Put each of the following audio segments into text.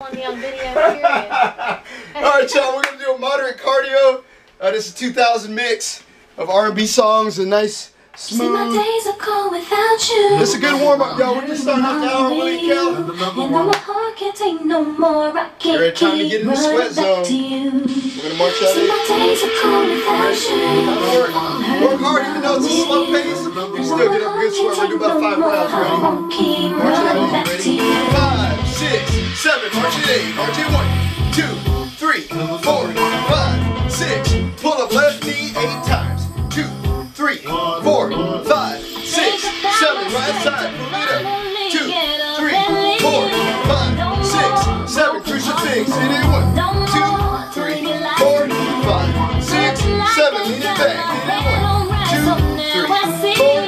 On me on video, period. Alright, y'all, we're going to do a moderate cardio. This is a 2000 mix of R&B songs, a nice, smooth. See, my days are cold without you. This is a good warm-up, y'all. We're just starting off the hour, Willie Kel. And though my heart can't take no more, I can't You're time to get in the sweat zone. We're gonna march out in. See, my days are cold without you. Work hard, even though it's a slow pace. You still get up good sweat. We're gonna do about 5 rounds. Ready? March it out. Ready? 5, 6, 7. March it 8. March it 1, 2, 3, 4, 5, 6. Pull up left knee 8 times. 2, 3, 4, 5, 6, 7. Right side. Pull it up. 2, 3, 4, 5, 6, 7. Crucifix. Hit it 1, 2, 3, 4, 5, 6, 7. Lean it back. Hit it 1, 2, 3, 4,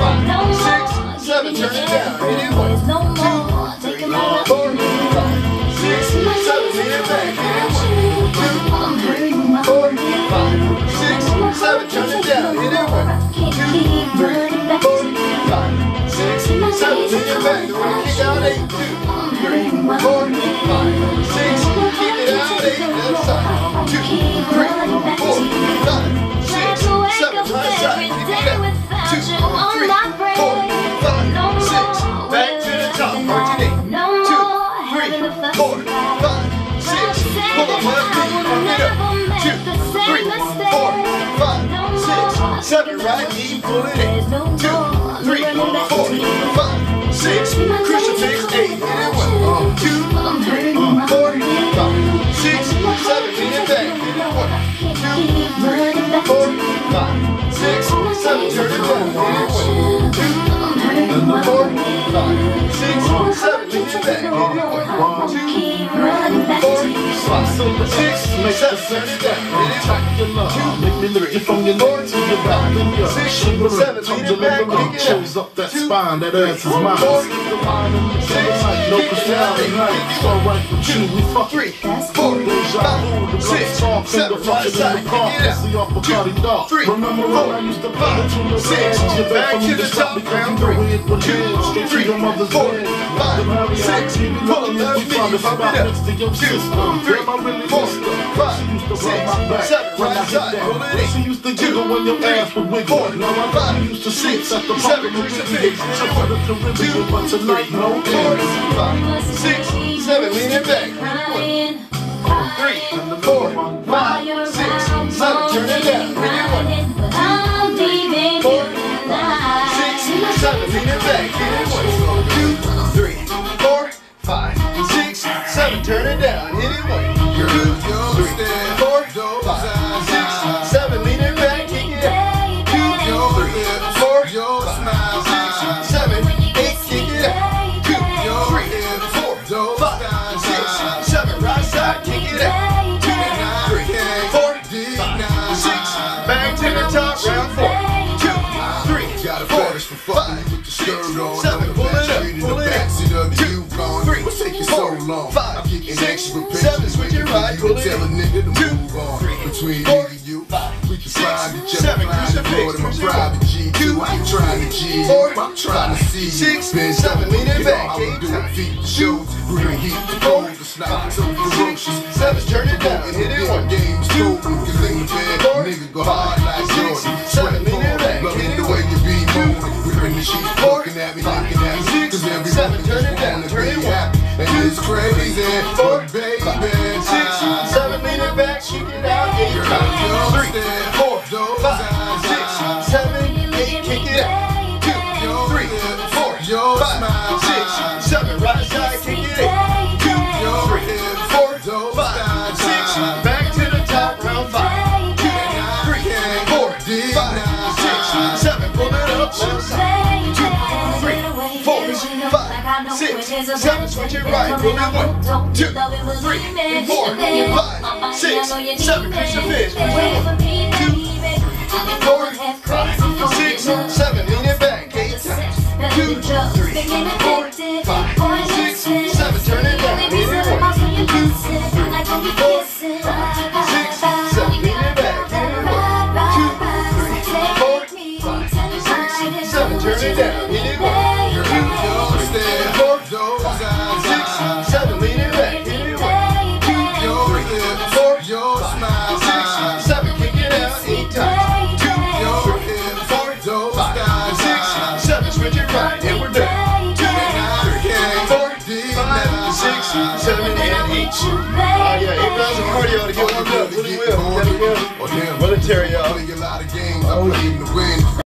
5, 6, 7. Turn it down. Hit it 1, 2, 3, 4, 5, 6, 7. Lean it back. Hit it 1, 2, 3, 4, 5, 6, 7. Turn it down. Hit it 1, 2, 3, 4, 5, 6, 7. Lean it back. We're gonna kick out 8, 2, 3, 4, 5, 6. Keep it out 8. Left side. 2, 3, 4, 5, 6, 7. Right side. Keep it out. 2, 3, 4, 5, 6. Back to the top. March it 8. 2, 3, 4, 5, 6. Pull up left knee. Pump it up. 2, 3, 4, 5, 6, 7. Right knee. Pull it in. 2, 3, 4, 5, 6. Crucifix 8. Hit it 1, 2, 3, 4, 5, 6, 7. Lean it back. Hit it 1, 2, 3, 4, 5, 6, 7. Turn it down. Hit it 1, 2, 3, 4, 5, 6, 7. Lean it back. Hit it 1, 2, 3, 4, 5, 6, 7. Turn it down. Hit it 1, 2, 3, 4, 5, 6, 7. Lean it back. Kick it shows up that spine, that ass is mine. No personality, it's alright with you. We fuck 3, 4, 5, 6, 7. Right side. Kick it out. 2, 3, 4, 5, 6. Back to the top. Round 3. 2, 3, 4, 5, 6. Pull up left knee. Pump it up. 2, 3, 4, 5, 6, 7. Right side. Pull it in. 2, 3, 4, 5, 6, 7. Crucifix. 2, 3, 4, 5, 6, 7. Lean it back. 3, 4, 5, 6, 7. Turn it down. Hit it 1, 2, 3, 4, 5, 6, 7. Lean it back. Hit it 1, 2, 3, 4, 5, 6, 7. Turn it down. Hit it 1, 2, 3, 4, 5, 6, 7. Lean it back. Kick it out. 2, 3, 4, 5, 6, 7, 8. Kick it out. 2, 3, 4, 5, 6, 7. Right side. Kick it out. 2, 3, 4, 5, 6. Back to the top. Round 4. 2, 3, 4, 5, 6, 7. Pull it up. Pull it up. 2, 3, 4, 5, 6, 7. Switch it right. Pull it in. 2, 3, 4, 5, 6, 7. Crucifix. 2, 4, 5, 6, 7. Lean it back. 8 times. 2, 3, 4, 5, 6, 7. Turn it down. Hit it 1, 2, 3, 4, 5, 6, 7. Lean it back. Hit it 1, 2, 4, 5, 6, 7. Turn it down. Turn it 1, 2, 3, 4, 5, 6, 7. Lean it back. Kick it out. 8 times. 3, 4, 5, 6, 7, 8. Kick it out. 2, 3, 4, 5, 6, 7. Right side. Kick it out. 2, 3, 4, 5, 6. Back to the top. Round 5. 2, 3, 4, 5, 6, 7. Pull it up. Left side. 2, 3, 4, 5, 6, 7. Switch it right. Pull it 1, 2, 3, 4, 5, 6, 7. Crucifix. 2, 4, 5, 6, 7. Lean it back. 8 times. 2, 3, 4, 5, 6, 7. Turn it down. Hit it 1, 2, 3, 4, 5, 6, 7. Lean it back. Hit it 1, 2, 3, 4, 5, 6, 7. Turn it down. Hit it 1, 2, 3, 4, 5, 6, 7. Lean it back. Hit it cardio to get warmed up. Really will. Military, y'all.